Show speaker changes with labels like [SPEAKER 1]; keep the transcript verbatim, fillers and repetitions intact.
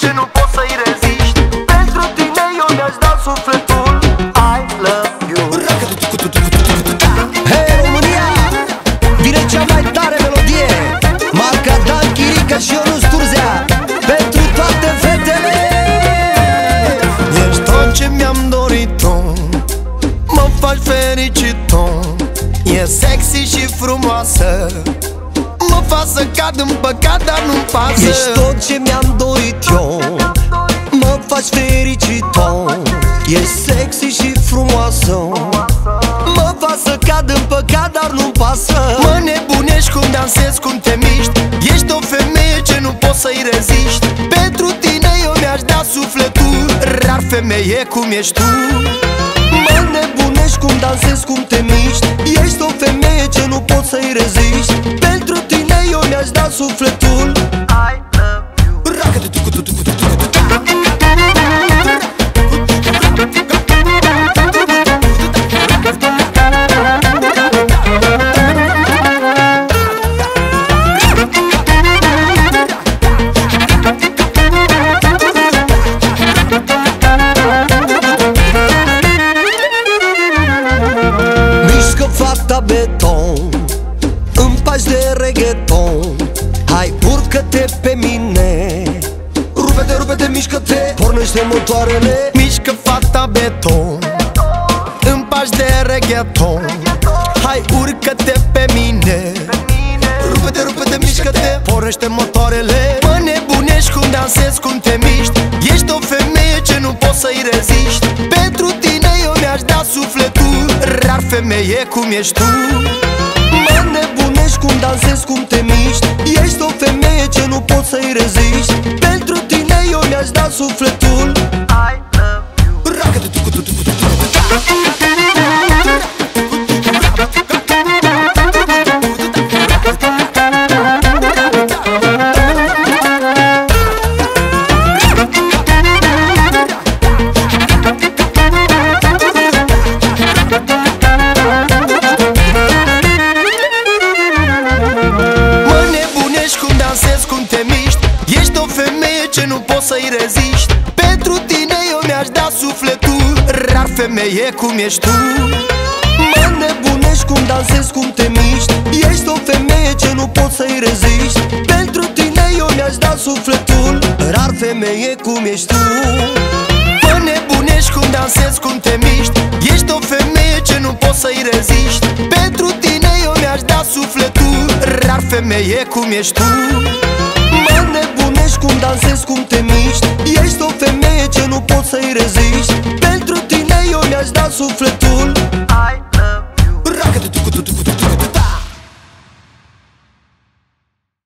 [SPEAKER 1] ce nu poți să-i reziști. Pentru tine eu mi-aș da sufletul. I love you.
[SPEAKER 2] Hei România, vine cea mai tare melodie, marca Dan Chirică și Ionuț Turzea, pentru toate fetele.
[SPEAKER 1] Ești tot ce mi-am dorit-o, mă faci fericit-o. E sexy și frumoasă, mă fac să cad în păcat, dar nu-mi pasă.
[SPEAKER 2] Ești tot ce mi-am dorit eu, mă faci fericit-o. E sexy și frumoasă, mă fac să cad în păcat, dar nu-mi pasă.
[SPEAKER 1] Mă nebunești cum dansezi, cum te miști. Ești o femeie ce nu poți să-i reziști. Pentru tine eu mi-aș da sufletul. Rar femeie cum ești tu.
[SPEAKER 2] Mă nebunești cum dansezi, cum te miști. Ești o femeie ce nu poți să-i reziști. Pentru tine eu mi-aș da sufletul.
[SPEAKER 1] I love you.
[SPEAKER 2] Mișcă fata beton, împaci de reggaeton. Hai, urcă-te pe mine, rupe-te, rupe-te, mișcă-te, pornește motoarele.
[SPEAKER 1] Mișcă fata beton, împaci de reggaeton. Hai, urcă-te pe mine, rupe-te, rupe-te, mișcă-te, pornește motoarele. Mă nebunești cum dansezi, cum te miști. Ești o femeie ce nu poți să-i reziști. Pentru tine eu mi-aș da sufletul. Rar femeie cum ești tu.
[SPEAKER 2] Mă nebunești cum dansezi, cum te miști. Ești o femeie ce nu poți să-i reziști. Pentru tine eu mi-aș da sufletul.
[SPEAKER 1] I love you. Ești o femeie ce nu poți să-i reziști. Pentru tine eu mi-aș da sufletul. Rar femeie cum ești tu.
[SPEAKER 2] Mă nebunești cum dansezi, cum te miști. Ești o femeie ce nu poți să-i reziști. Pentru tine eu mi-aș da sufletul. Rar femeie cum ești tu.
[SPEAKER 1] Mă nebunești cum dansezi, cum te miști. Ești o femeie ce nu poți să-i reziști. Pentru tine eu mi-aș da sufletul. Rar femeie cum ești tu.
[SPEAKER 2] Mă nebunești cum dansezi, cum te miști. Ești o femeie ce nu poți să-i reziști.